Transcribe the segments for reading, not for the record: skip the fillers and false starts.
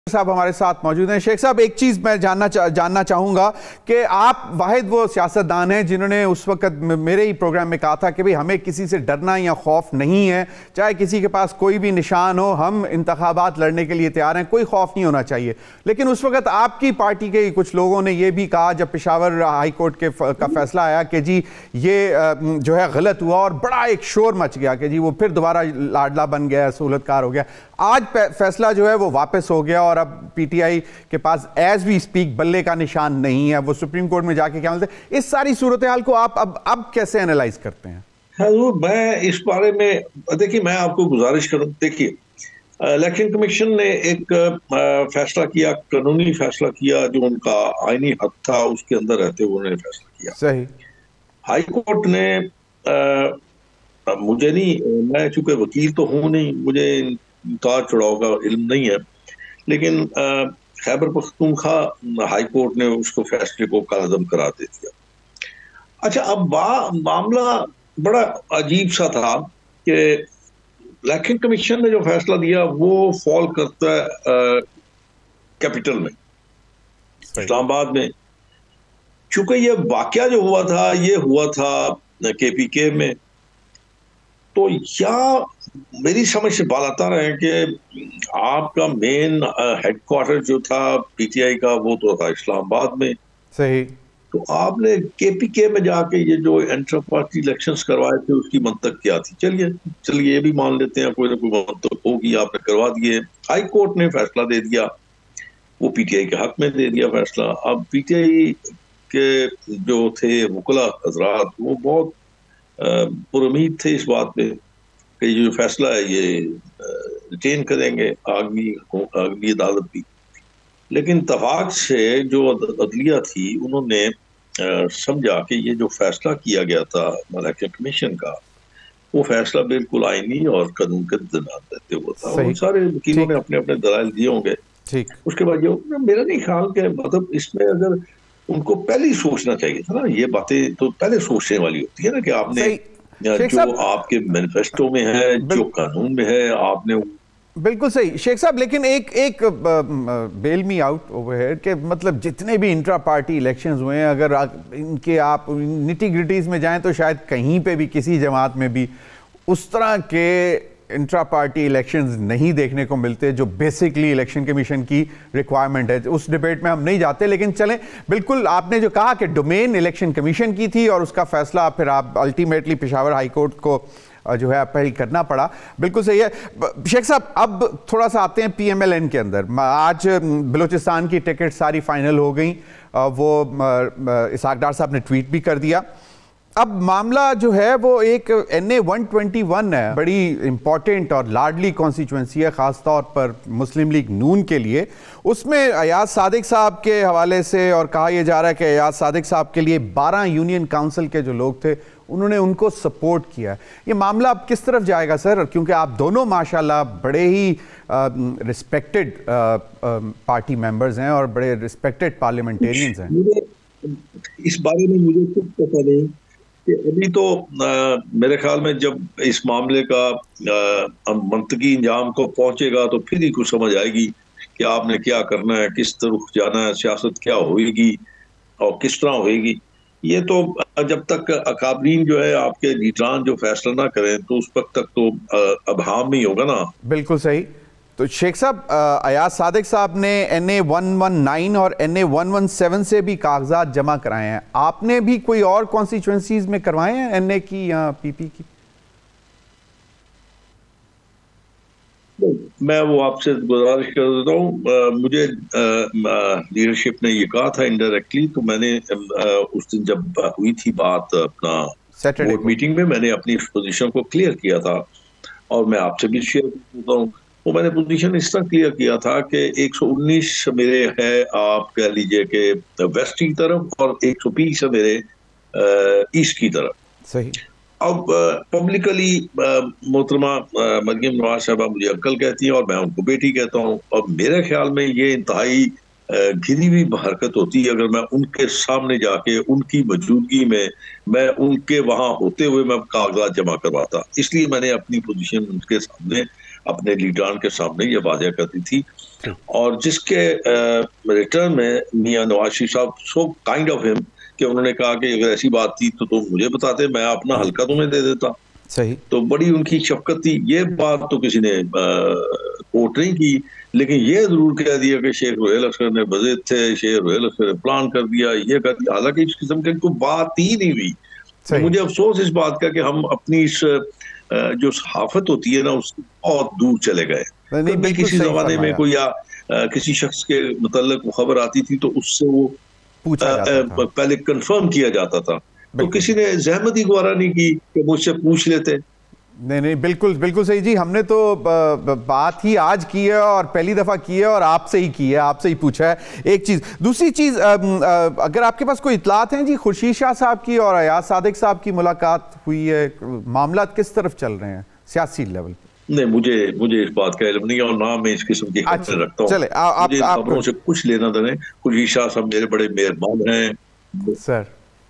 साहब हमारे साथ मौजूद हैं। शेख साहब, एक चीज़ मैं जानना चाहूँगा कि आप वाहिद वो सियासतदान हैं जिन्होंने उस वक्त मेरे ही प्रोग्राम में कहा था कि भाई हमें किसी से डरना या खौफ नहीं है, चाहे किसी के पास कोई भी निशान हो, हम इंतखाबात लड़ने के लिए तैयार हैं, कोई खौफ नहीं होना चाहिए। लेकिन उस वक्त आपकी पार्टी के कुछ लोगों ने यह भी कहा जब पेशावर हाई कोर्ट का फैसला आया कि जी ये जो है गलत हुआ, और बड़ा एक शोर मच गया कि जी वो फिर दोबारा लाडला बन गया, सहूलतकार हो गया। आज फैसला जो है वो वापस हो गया और अब पीटीआई के पास एज वी स्पीक बल्ले का निशान नहीं है, वो सुप्रीम कोर्ट में जाके क्या बोलते हैं। इस सारी सूरत हाल को आप अब कैसे एनालाइज करते हैं? हाँ, मैं इस बारे में देखिए, मैं आपको गुजारिश करूं, देखिए इलेक्शन कमीशन ने एक फैसला किया, कानूनी फैसला किया, जो उनका आईनी हक था उसके अंदर रहते हुए उन्होंने फैसला किया। सही। हाई कोर्ट ने मुझे नहीं, मैं चूंकि वकील तो हूं नहीं, मुझे उतार चढ़ाव का इल्म नहीं है, लेकिन खैबर पख्तूनख्वा हाई कोर्ट ने उसको फैसले को कालअदम करार दे दिया। अच्छा, अब मामला बड़ा अजीब सा था कि इलेक्शन कमीशन ने जो फैसला दिया वो फॉल करता है कैपिटल में, इस्लामाबाद में। चूंकि ये वाकया जो हुआ था ये हुआ था KPK में, तो या मेरी समझ से बात आता रहे कि आपका मेन हेडक्वार्टर जो था PTI का वो तो था इस्लामाबाद में। सही। तो आपने KPK में जाके ये जो इंटर पार्टी इलेक्शंस करवाए थे उसकी मंतक क्या थी? चलिए ये भी मान लेते हैं, कोई ना कोई मंतक होगी, आपने करवा दिए। हाई कोर्ट ने फैसला दे दिया, वो PTI के हक में दे दिया फैसला। अब PTI के जो थे वकला हजरात वो बहुत पुरुमीद थे इस बात पे कि ये जो फैसला है ये रिटेन करेंगे आगमी अदालत भी। लेकिन इत्तफाक से जो अदलिया थी उन्होंने समझा कि ये जो फैसला किया गया था इलेक्शन कमीशन का, वो फैसला बिल्कुल आईनी और कानून के दरमियान रहते हुआ था। उन सारे वकीलों ने अपने अपने दलाइल दिए होंगे। उसके बाद ये मेरा नहीं ख्याल के मतलब इसमें अगर उनको पहले ही सोचना चाहिए था ना, ये बातें तो पहले सोचने वाली होती है ना कि आपने जो आपके मैनिफेस्टो में है, जो कानून में है, आपने। बिल्कुल सही शेख साहब, लेकिन एक bail me out over here के मतलब जितने भी इंट्रा पार्टी इलेक्शंस हुए हैं, अगर इनके आप निटी ग्रिटीज में जाएं तो शायद कहीं पे भी किसी जमात में भी उस तरह के इंट्रा पार्टी इलेक्शंस नहीं देखने को मिलते जो बेसिकली इलेक्शन कमीशन की रिक्वायरमेंट है। उस डिबेट में हम नहीं जाते, लेकिन चलें, बिल्कुल आपने जो कहा कि डोमेन इलेक्शन कमीशन की थी और उसका फैसला फिर आप अल्टीमेटली पेशावर हाई कोर्ट को जो है अपील करना पड़ा, बिल्कुल सही है। शेख साहब, अब थोड़ा सा आते हैं PMLN के अंदर। आज बलूचिस्तान की टिकट सारी फाइनल हो गई, वो इसहाक डार साहब ने ट्वीट भी कर दिया। अब मामला जो है वो एक NA 121 है, बड़ी इंपॉर्टेंट और लाडली कॉन्स्टिट्यूंसी है खासतौर पर मुस्लिम लीग नून के लिए। उसमें अयाज सादिक साहब के हवाले से और कहा यह जा रहा है कि अयाज सादिक साहब के लिए 12 यूनियन काउंसिल के जो लोग थे उन्होंने उनको सपोर्ट किया। ये मामला अब किस तरफ जाएगा सर, क्योंकि आप दोनों माशाल्लाह बड़े ही रिस्पेक्टेड पार्टी मेंबर्स हैं और बड़े रिस्पेक्टेड पार्लियामेंटेरियंस हैं। इस बारे में मुझे कुछ पता नहीं कि अभी तो मेरे ख्याल में जब इस मामले का मंतकी इंजाम को पहुंचेगा तो फिर ही कुछ समझ आएगी कि आपने क्या करना है, किस तरफ जाना है, सियासत क्या होएगी और किस तरह होएगी। ये तो जब तक अकाबरीन जो है आपके लीडरान जो फैसला ना करें तो उस वक्त तक तो अबहाम ही होगा ना। बिल्कुल सही। तो शेख साहब, अयाज सादिक साहब ने NA 119 और NA 117 से भी कागजात जमा कराए हैं। आपने भी कोई और कॉन्स्टिट्यूएंसीज में करवाए हैं NA की या PP की? मैं वो आपसे गुजारिश कर देता हूँ। मुझे लीडरशिप ने ये कहा था इनडायरेक्टली, तो मैंने उस दिन जब हुई थी बात अपना बोर्ड मीटिंग में, मैंने अपनी पोजीशन को क्लियर किया था और मैं आपसे भी शेयर करता हूँ। वो मैंने पोजीशन इस तरह क्लियर किया था कि 119 मेरे है, आप कह लीजिए कि वेस्ट की तरफ, और 120 है मेरे ईस्ट की तरफ। सही। अब पब्लिकली मोहतरमा मरियम नवाज साहबा मुझे अंकल कहती हैं और मैं उनको बेटी कहता हूँ, और मेरे ख्याल में ये इंतहाई घिरी हुई हरकत होती है अगर मैं उनके सामने जाके उनकी मौजूदगी में मैं उनके वहां होते हुए मैं कागजात जमा करवाता। इसलिए मैंने अपनी पोजीशन उनके सामने अपने लीडरान के सामने ये वादे करती थी, और जिसके रिटर्न में मियां नवाज शरीफ साहब सो काइंड ऑफ हिम कि उन्होंने कहा कि अगर ऐसी बात थी तो तुम मुझे बताते, मैं अपना हल्का तुम्हें दे देता। सही। तो बड़ी उनकी शफकत थी। ये बात तो किसी ने कोट नहीं की, लेकिन ये जरूर कह दिया कि शेख रुहैल अख्तर ने बज़िद थे, शेख रुहैल अख्तर ने प्लान कर दिया, ये कर दिया, हालांकि इस किस्म की कोई बात ही नहीं हुई। तो मुझे अफसोस इस बात का कि हम अपनी इस जो सहाफत होती है ना, उससे बहुत दूर चले गए। कभी किसी जमाने में कोई या किसी शख्स के मुतल्लिक खबर आती थी तो उससे वो पहले कंफर्म किया जाता था, तो किसी ने जहमत ही गुजारा नहीं की कि मुझसे पूछ लेते। नहीं, बिल्कुल बिल्कुल सही जी। हमने तो बात ही आज की है और पहली दफा की है और आपसे ही की है, आपसे ही पूछा है। एक चीज, दूसरी चीज, अगर आपके पास कोई इतलात हैं जी, खुर्शीद शाह साहब की और अयाज सादिक साहब की मुलाकात हुई है, मामला किस तरफ चल रहे हैं सियासी लेवल पे? नहीं, मुझे इस बात का इल्म नहीं है और ना मैं इस किस्म की खबरें रखता हूँ। चले, मुझे खबरों से कुछ लेना देना। खुर्शीद शाह साहब मेरे बड़े मेहरबान हैं सर।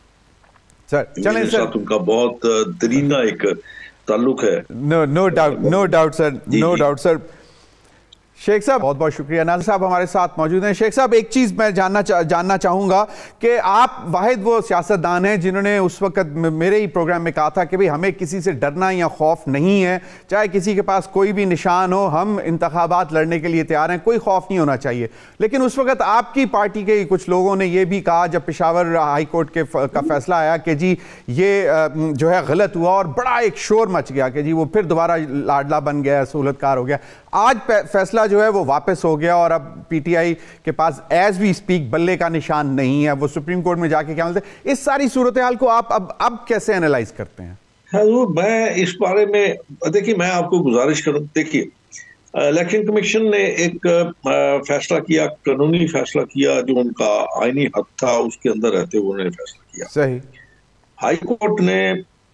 चलें सर, उनका बहुत दरीना एक ताल्लुक है। No doubt sir. शेख साहब बहुत बहुत शुक्रिया। नाज़िर साहब हमारे साथ मौजूद हैं। शेख साहब, एक चीज़ मैं जानना चाहूँगा कि आप वाहिद वो सियासतदान हैं जिन्होंने उस वक्त मेरे ही प्रोग्राम में कहा था कि भाई हमें किसी से डरना या खौफ नहीं है, चाहे किसी के पास कोई भी निशान हो, हम इंतखाबात लड़ने के लिए तैयार हैं, कोई खौफ नहीं होना चाहिए। लेकिन उस वक्त आपकी पार्टी के कुछ लोगों ने यह भी कहा, जब पेशावर हाई कोर्ट का फैसला आया कि जी ये जो है गलत हुआ, और बड़ा एक शोर मच गया कि जी वो फिर दोबारा लाडला बन गया, सहूलतकार हो गया। आज फैसला जो है वो वापस हो गया और अब पीटीआई के पास एज वी स्पीक बल्ले का निशान नहीं है, वो सुप्रीम कोर्ट में जाके क्या बोलते हैं। इस सारी सूरत हाल को आप अब कैसे एनालाइज करते हैं? मैं इस बारे में, देखिए, मैं आपको गुजारिश करूं, देखिए, इलेक्शन कमीशन ने एक फैसला किया, कानूनी फैसला किया, जो उनका आईनी हक था उसके अंदर रहते हुए उन्होंने फैसला किया। सही। हाई कोर्ट ने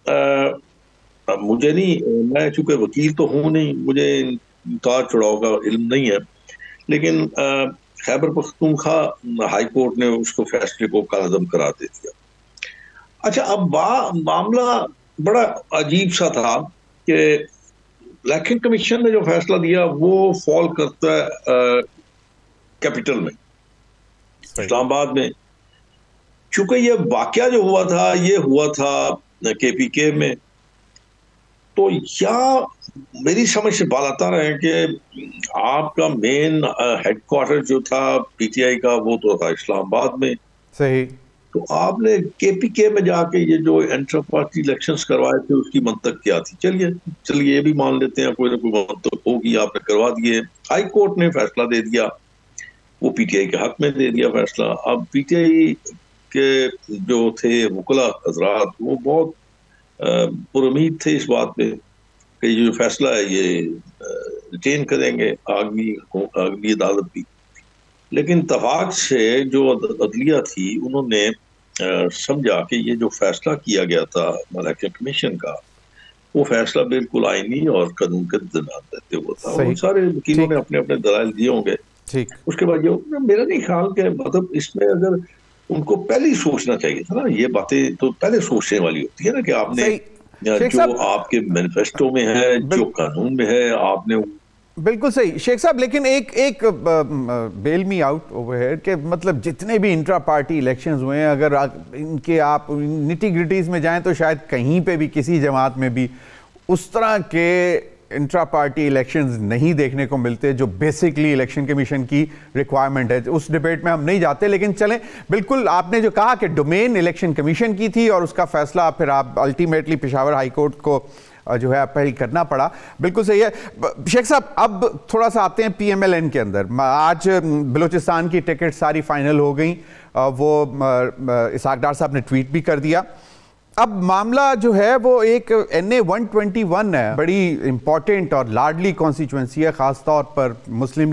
मुझे नहीं, मैं चूंकि वकील तो हूं नहीं, मुझे उतार चढ़ाव का इल्म नहीं है, लेकिन खैबर पख्तूनख्वा हाई कोर्ट ने उसको फैसले को कालअदम करार दे दिया। अच्छा, अब मामला बड़ा अजीब सा था कि इलेक्शन कमीशन ने जो फैसला दिया वो फॉल करता है कैपिटल में, इस्लामाबाद में। चूंकि ये वाकया जो हुआ था ये हुआ था KPK में, तो या मेरी समझ से बात आता रहा है कि आपका मेन हेडक्वार्टर जो था पीटीआई का वो तो था इस्लामाबाद में। सही। तो आपने KPK में जाके ये जो इंटर पार्टी इलेक्शंस करवाए थे उसकी मंतक क्या थी? चलिए ये भी मान लेते हैं कोई ना कोई मंतक होगी, आपने करवा दिए। हाई कोर्ट ने फैसला दे दिया, वो पीटीआई के हक में दे दिया फैसला। अब पीटीआई के जो थे वकला हजरात वो बहुत पुरुमीद थे इस बात पे कि ये जो फैसला है ये रिटेन करेंगे आगमी अदालत भी। लेकिन तफाक से जो अदलिया थी उन्होंने समझा कि ये जो फैसला किया गया था इलेक्शन कमीशन का, वो फैसला बिल्कुल आईनी और कानून के दरमियान रहते हुए था। उन सारे वकीलों ने अपने अपने दलाइल दिए होंगे। उसके बाद जो मेरा नहीं ख्याल के मतलब इसमें अगर उनको पहले ही सोचना चाहिए था ना, ये बातें तो पहले सोचने वाली होती है ना कि आपने जो आपके मैनिफेस्टो में है, जो कानून में है, आपने। बिल्कुल सही शेख साहब, लेकिन एक bail me out over here के मतलब जितने भी इंट्रा पार्टी इलेक्शंस हुए हैं, अगर इनके आप निटी ग्रिटीज में जाएं तो शायद कहीं पे भी किसी जमात में भी उस तरह के इंट्रा पार्टी इलेक्शंस नहीं देखने को मिलते जो बेसिकली इलेक्शन कमीशन की रिक्वायरमेंट है। उस डिबेट में हम नहीं जाते, लेकिन चलें, बिल्कुल आपने जो कहा कि डोमेन इलेक्शन कमीशन की थी और उसका फैसला फिर आप अल्टीमेटली पेशावर हाई कोर्ट को जो है अपील करना पड़ा, बिल्कुल सही है। शेख साहब, अब थोड़ा सा आते हैं PMLN के अंदर। आज बलूचिस्तान की टिकट सारी फाइनल हो गई, वो इसहाक डार साहब ने ट्वीट भी कर दिया। अब मामला जो है वो एक NA 121 है, बड़ी इंपॉर्टेंट और लाडली कॉन्स्टिट्यूएंसी है, खासतौर पर मुस्लिम